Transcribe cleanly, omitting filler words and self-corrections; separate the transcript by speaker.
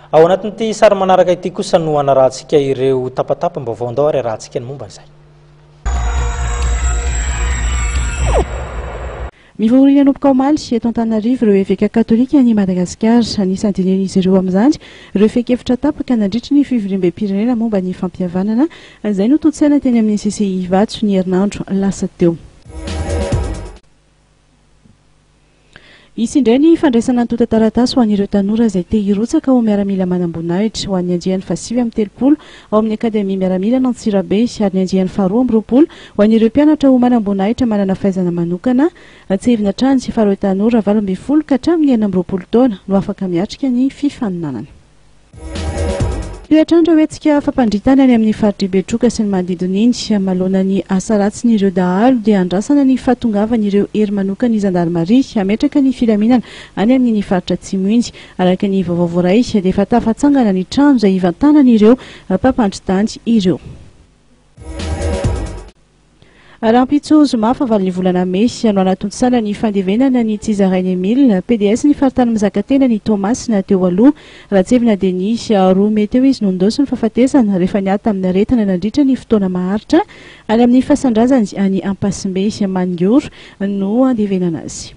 Speaker 1: ao anatin'ity sary manaraka ity kosa no anarahantsika ireo tapatapa mba vaovao ary arahantsika ny momba izay.
Speaker 2: Mivory nanomboka omaly eto Antananarivo ireo évêque katolika ny Madagasikara, anisan'ny dinen'izy ireo amin'izany ireo fenkefitra tapaka nandritra ny fivoriam-be-pirenena momba ny fampihavanana, izay no totsaina teny amin'ny CCI Ivatso ny herinandro lasa teo. Isy indray ny fandraisana ny tota-taratasy ho an'ireo tanora izay te hirotsaka ao miaramila manam-boninahitra ho an'ny anjiany fa 7-telopolo ao amin'ny akademia miaramila n'Antsirabe ary ny anjiany fa 2-ambinipolo ho an'ireo mpianatra ho manam-boninahitra manana fahaizana manokana, tsehivina hatrany sy faharoa tanora 8 ka hatramin'ny 9 taona no afaka miatrika ny fifaninanana. Toetrandro hoentsika fampandritana any amin'ny faritra Betroka sy ny manodidina iny manoloana ny asa ratsin'ireo dahalo dia andrasana ny fahatongavan'ireo hery manokana ny zandarmaria hametraka ny filaminana any amin'ny faritra Atsimo iny. Araka ny vaovao voaray dia efa tafatsangana ny trano izay ivantanan'ireo mpampandritany ireo. Rahampitsozo mafa valin'ny volana May no anatontsana ny fandevenana ny Tsizarainy Emile PDS ny faritany mizakatena ny Thomas na teo aloha Ratsevina Denis roa mety eo izy no ndosy ny fahafatesana rehefa niata amin'ny aretina nandritra ny fotoana maharitra any amin'ny fasandrazany any Ampasimbe Mangoro no andevenana azy.